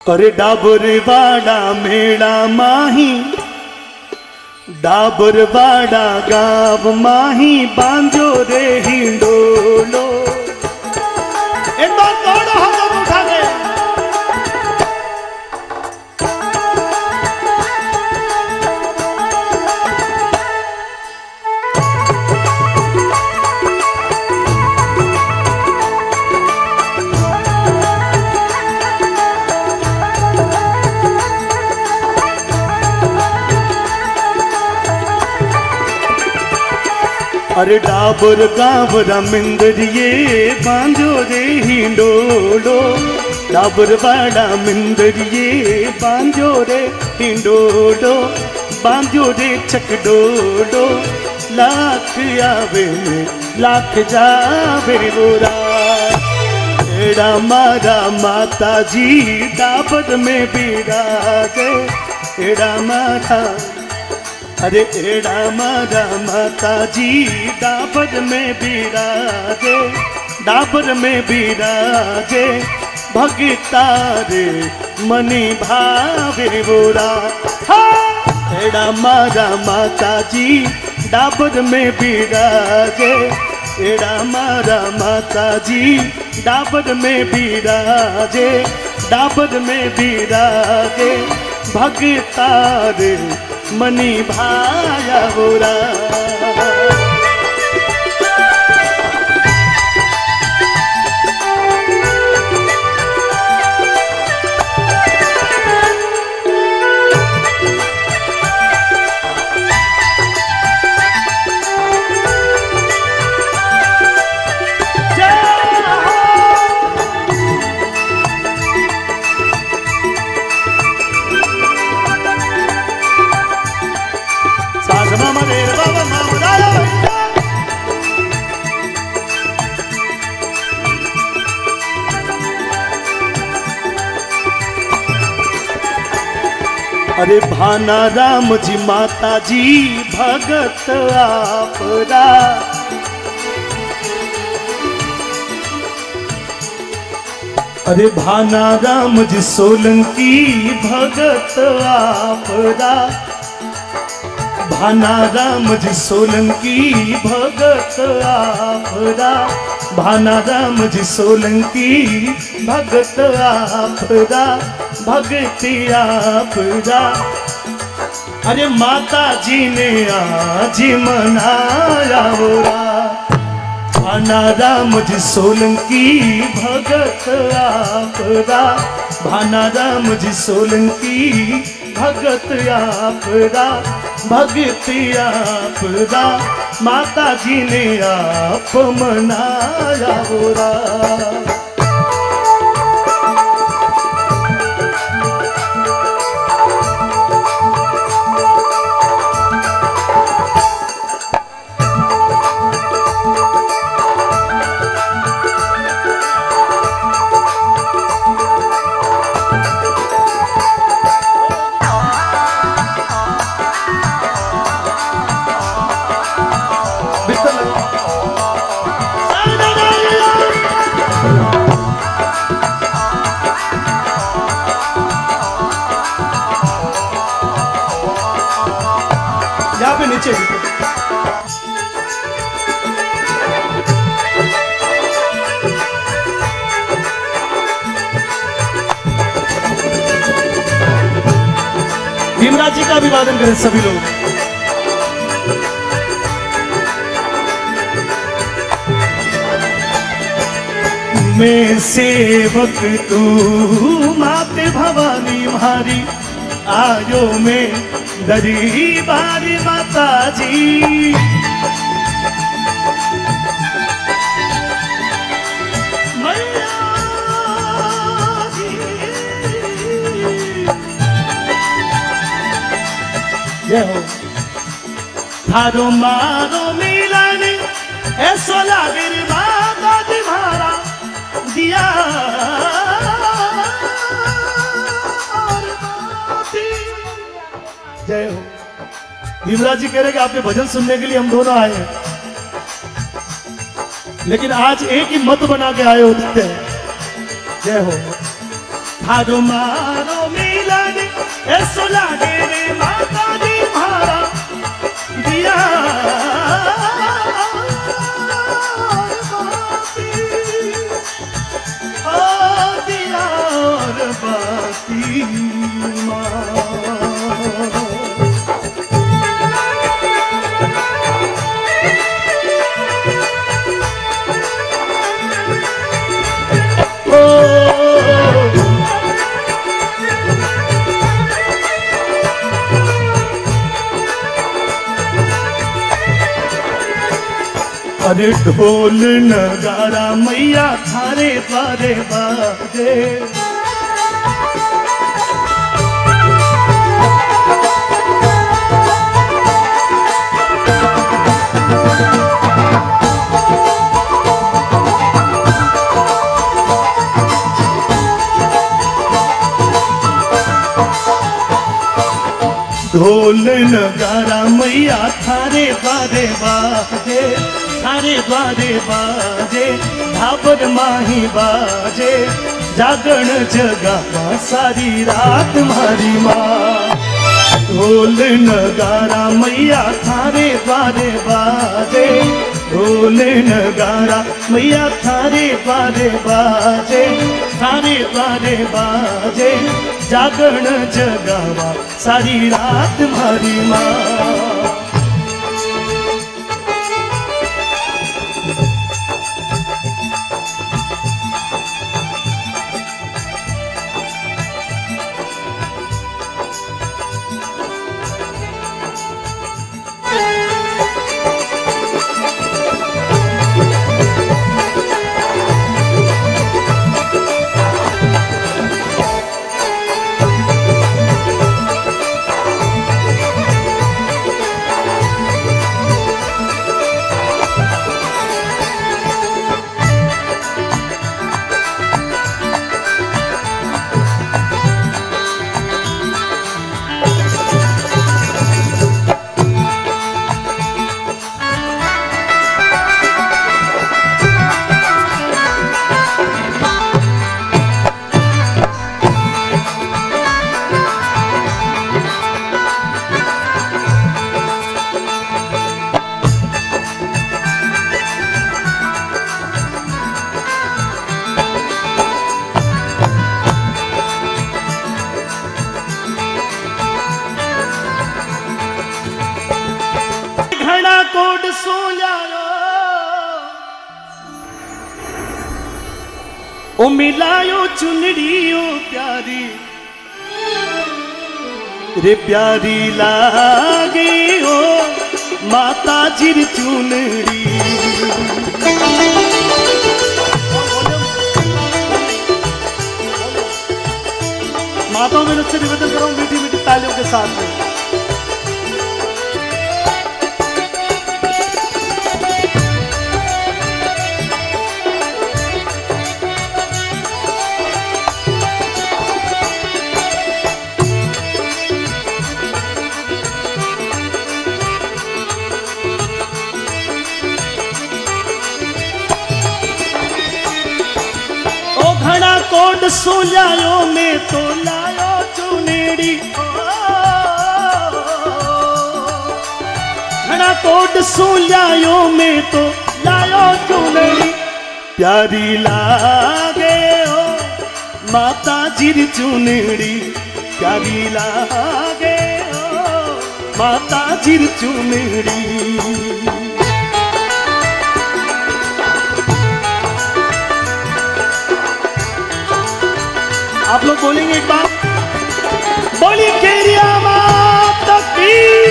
अरे डाबर वाड़ा मेला माही, डाबर वाड़ा गाव माही, बांजो रे हिंडोलो। एक बार दौड़ो हम लोग उठा गए। अरे डाबर गावरा मिंदरिये, बांजो रे हिंडोलो। डाबर वाड़ा मिंदरिये, बांजो रे हिंडोलो। बांजो रे चकडोलो, लाख आवे में लाख जावे बोरा। एड़ा मारा माता जी डाबर में बिराजे, एड़ा मारा, अरे एड़ा मारा माता जी डाबर में बिराजे, डाबर में बिराजे। भगता रे मनी भावे बोरा। एड़ा मारा माता जी डाबर में बिराजे, एड़ा मारा माता जी डाबर में बिराजे, डाबर में बिराजे। भगता रे मनी भाया बोरा। अरे भाना राम जी माता जी भगत आपरा। अरे भाना राम जी सोलंकी भगत आपरा। भाना राम जी सोलंकी भगत आपरा। भाना राम जी सोलंकी भगत आपरा, भगति आपरा। अरे माता जी ने आज मनाया बोरा। भाना राम जी सोलंकी भगत आपरा। भाना राम जी सोलंकी भगत आपरा, भगति आपरा। माता जी ने आप मनाया बोरा। यहाँ पे नीचे भीमराज जी का अभिवादन करें सभी लोग। मैं सेवक तू माते भवानी मारी, आयो में दरी बारी माता जी। जय हो। थारो मारो मिलन ऐसो लागे माता जी मारा दिया। जय हो। भीमराज जी कह रहे कि आपके भजन सुनने के लिए हम दोनों आए हैं, लेकिन आज एक ही मत बना के आए होते हैं। जय हो। थारो मारो मिलन ऐसो लागे रे माता दी मारा दिया अरे ढोल नगारा मैया थारे द्वारे बाजे ढोल नगारा मैया थारे द्वारे बाजे थारे द्वारे बाजे धाबर माही बाजे जागरण जगा सारी रात मारी माँ ढोल नगारा मैया थारे द्वारे बाजे ढोल नगारा मैया थारे द्वारे बाजे थारे द्वारे बाजे जागरण जगावा सारी रात मारी माँ कोड सो जायो ओ मिलायो चुनड़ी ओ प्यारी रे प्यारी लागे ओ माता जी चुनड़ी माताओं में नृत्य निवेदन करो मीठी मीठी तालियों के साथ में कोड सुलायो में तो लायो चुनेड़ी घना कोड सुलायो में तो लायो चुनेड़ी प्यारी लागे ओ माता जी चुनेड़ी प्यारी लागे ओ माता जी चुनेड़ी आप लोग बोलेंगे एक बार बोली केरिया माता की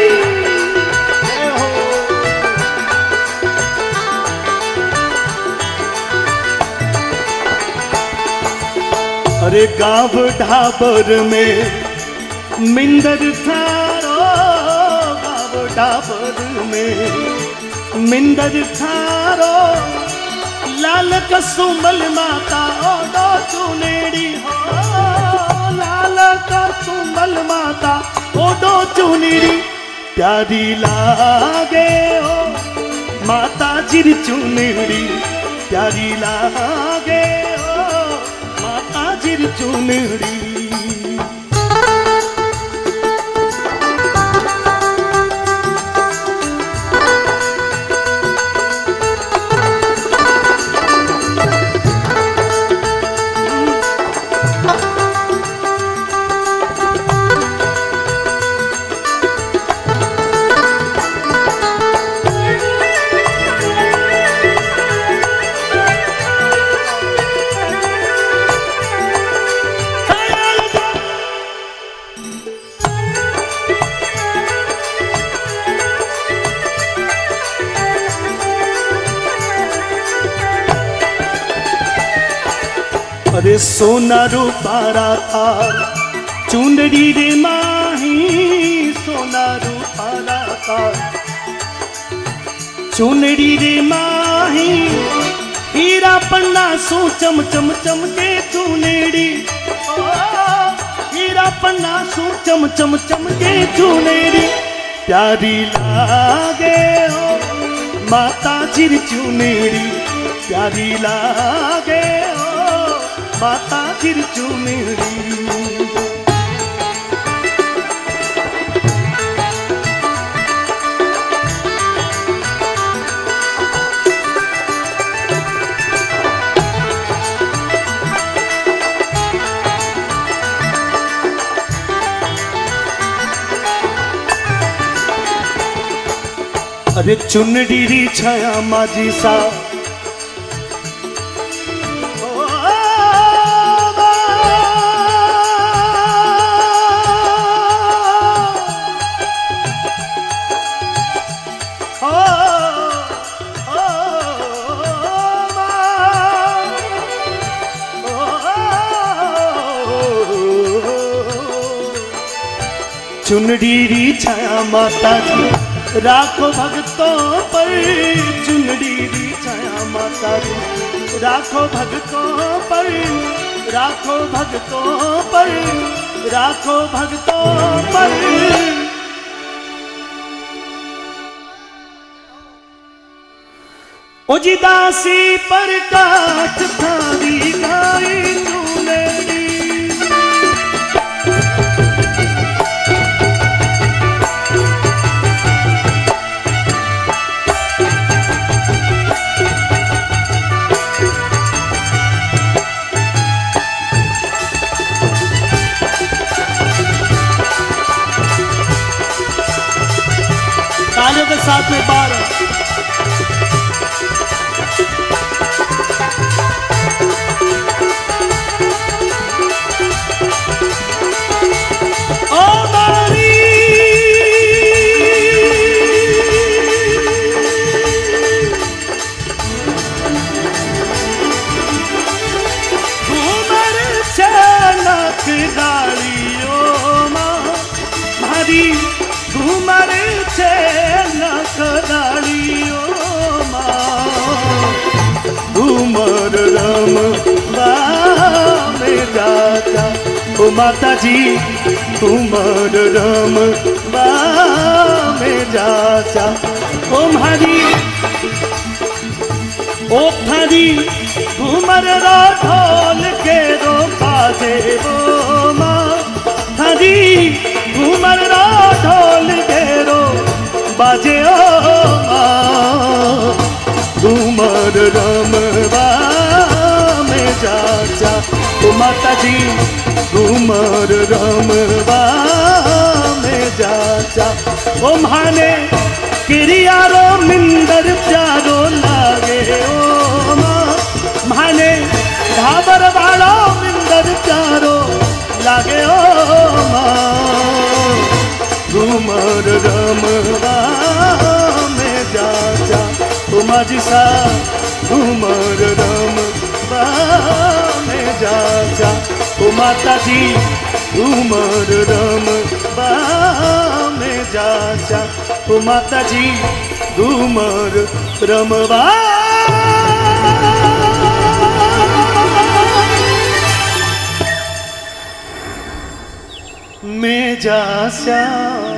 अरे गाँव ढाबर में मिंदर थारो गाँव ढाबर में मिंदर थारो लाल कसुमल माता ओडो चुनेड़ी हो लाल कसुमल माता ओडो चुनेड़ी प्यारी लागे ओ माता जी चुनेड़ी प्यारी लागे ओ माता जिर चुनड़ी। अरे सोना रूपारा तार चुंदड़ी रे माही, सोना रूपारा तार चुंदड़ी रे माही, हीरा पन्ना सो चम चम चम के चुनेड़ी, हीरा पन्ना सो चम चम चम के चुनेड़ी, प्यारी लागे हो माता जिर चुनेड़ी, प्यारी लागे हो माता जिर चुनेड़ी। अरे चुनड़ी री छाया माझी सा, चुनड़ी री छाया माता जी राखो भक्तों पर, चुनड़ी री छाया माता जी राखो भक्तों पर, राखो भक्तों पर, राखो भक्तों पर। ओजी दासी पर काट थारी गाई चुनड़ी, तालियों के साथ में 12 घूमर छे नकदाड़ियो माँ, घूमर रम में जाता ओ माता जी, घूमर रम में जाता ओ मारी, ओ थारी घूमर रो ढोल के रो बाजे वो माँ, थारी घूमर रो ढोल घेरो बाजे ओ माँ, घूमर रमवा में जाचा ओ माता जी, घूमर रमवा में जाचा ओ माने किरियारो मिंदर प्यारो लागे ओ माँ, माने ढाबर वालो मिंदर प्यारो लागे ओ माँ, घूमर रमवा में जाचा ओ माझी सा, घूमर रमवा में जाचा ओ माता जी, घूमर रमवा में जाचा ओ माता जी, घूमर रमवा में जाचा।